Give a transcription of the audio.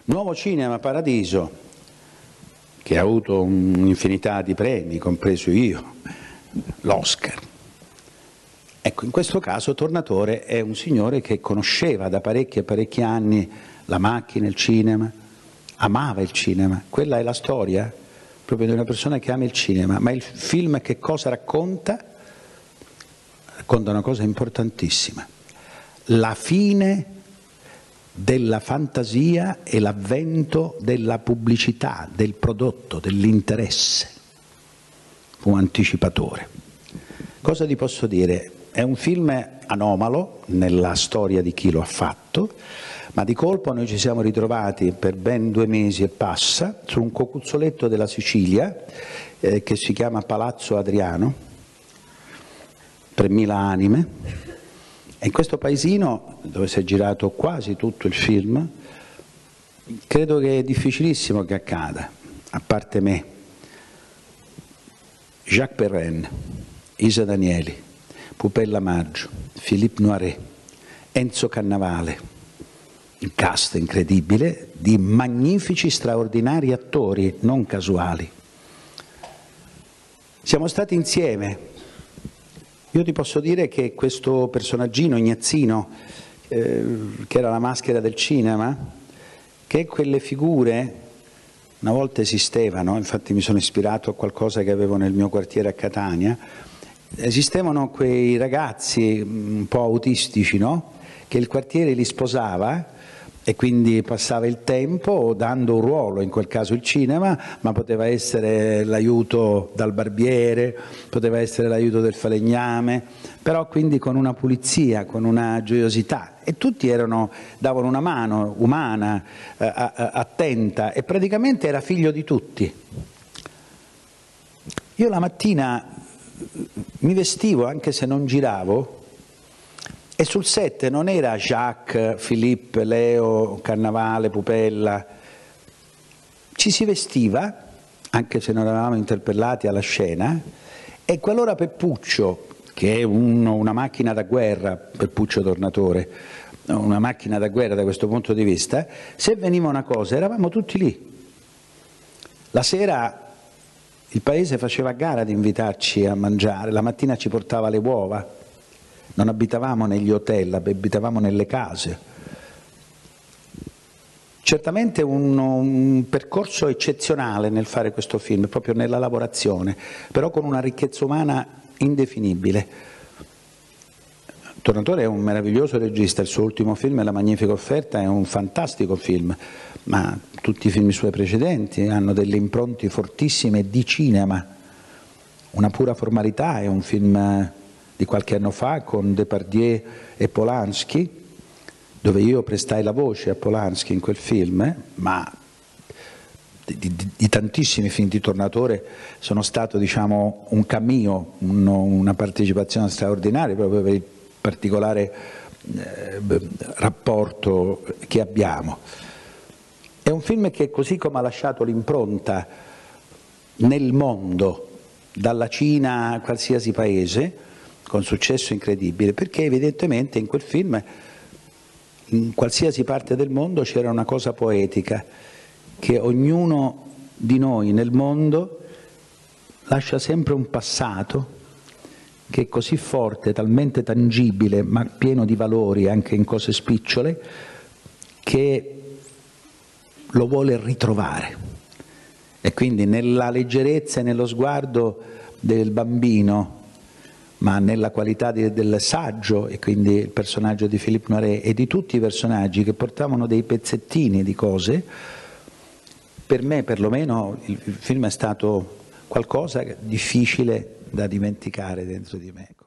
Nuovo Cinema Paradiso, che ha avuto un'infinità di premi, compreso io, l'Oscar. Ecco, in questo caso Tornatore è un signore che conosceva da parecchi anni la macchina, il cinema, amava il cinema. Quella è la storia proprio di una persona che ama il cinema. Ma il film che cosa racconta? Racconta una cosa importantissima: la fine della fantasia e l'avvento della pubblicità, del prodotto, dell'interesse. Fu un anticipatore. Cosa ti posso dire? È un film anomalo nella storia di chi lo ha fatto, ma di colpo noi ci siamo ritrovati per ben 2 mesi e passa su un cocuzzoletto della Sicilia che si chiama Palazzo Adriano, 3.000 anime. E in questo paesino, dove si è girato quasi tutto il film, credo che è difficilissimo che accada, a parte me, Jacques Perrin, Isa Danieli, Pupella Maggio, Philippe Noiret, Enzo Cannavale, un cast incredibile di magnifici, straordinari attori, non casuali. Siamo stati insieme. Io ti posso dire che questo personaggino, Ignazzino, che era la maschera del cinema, che quelle figure una volta esistevano, infatti mi sono ispirato a qualcosa che avevo nel mio quartiere a Catania, esistevano quei ragazzi un po' autistici, no? Che il quartiere li sposava e quindi passava il tempo dando un ruolo, in quel caso il cinema, ma poteva essere l'aiuto dal barbiere, poteva essere l'aiuto del falegname, però quindi con una pulizia, con una gioiosità, e tutti davano una mano umana, attenta, e praticamente era figlio di tutti. Io la mattina mi vestivo, anche se non giravo, e sul set non era Jacques, Philippe, Leo, Cannavale, Pupella. Ci si vestiva, anche se non eravamo interpellati alla scena, e qualora Peppuccio, che è una macchina da guerra, Peppuccio Tornatore, una macchina da guerra da questo punto di vista, se veniva una cosa eravamo tutti lì. La sera il paese faceva gara di invitarci a mangiare, la mattina ci portava le uova. Non abitavamo negli hotel, abitavamo nelle case. Certamente un percorso eccezionale nel fare questo film, proprio nella lavorazione, però con una ricchezza umana indefinibile. Tornatore è un meraviglioso regista, il suo ultimo film, La Magnifica Offerta, è un fantastico film, ma tutti i film suoi precedenti hanno delle impronte fortissime di cinema. Una pura formalità, è un film di qualche anno fa con Depardieu e Polanski, dove io prestai la voce a Polanski in quel film, ma di tantissimi film di Tornatore sono stato, diciamo, un cameo, una partecipazione straordinaria proprio per il particolare rapporto che abbiamo. È un film che, così come ha lasciato l'impronta nel mondo, dalla Cina a qualsiasi paese, con successo incredibile, perché evidentemente in quel film, in qualsiasi parte del mondo, c'era una cosa poetica, che ognuno di noi nel mondo lascia sempre un passato che è così forte, talmente tangibile, ma pieno di valori anche in cose spicciole, che lo vuole ritrovare. E quindi nella leggerezza e nello sguardo del bambino, ma nella qualità del saggio, e quindi il personaggio di Philippe Noiret e di tutti i personaggi che portavano dei pezzettini di cose, per me perlomeno il film è stato qualcosa difficile da dimenticare dentro di me.